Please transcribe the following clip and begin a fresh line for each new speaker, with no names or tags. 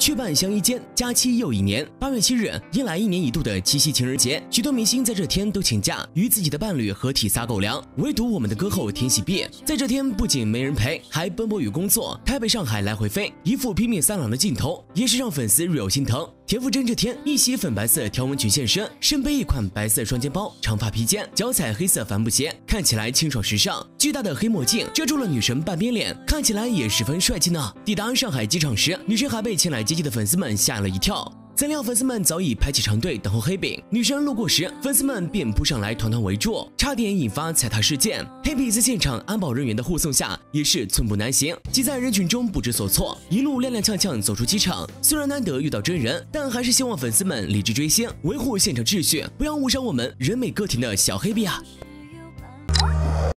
雀伴相依间，假期又一年。8月7日迎来1年一度的七夕情人节，许多明星在这天都请假，与自己的伴侣合体撒狗粮。唯独我们的歌后田喜碧，在这天不仅没人陪，还奔波于工作，台北、上海来回飞，一副拼命三郎的镜头，也是让粉丝略有心疼。田馥甄这天一袭粉白色条纹裙现身，身背一款白色双肩包，长发披肩，脚踩黑色帆布鞋，看起来清爽时尚。巨大的黑墨镜遮住了女神半边脸，看起来也十分帅气呢。抵达上海机场时，女神还被前来接机的粉丝们吓了一跳。怎料粉丝们早已排起长队等候黑饼，女神路过时，粉丝们便扑上来团团围住，差点引发踩踏事件。黑饼在现场安保人员的护送下，也是寸步难行，挤在人群中不知所措，一路踉踉跄跄走出机场。虽然难得遇到真人，但还是希望粉丝们理智追星，维护现场秩序，不要误伤我们人美个体的小黑饼啊！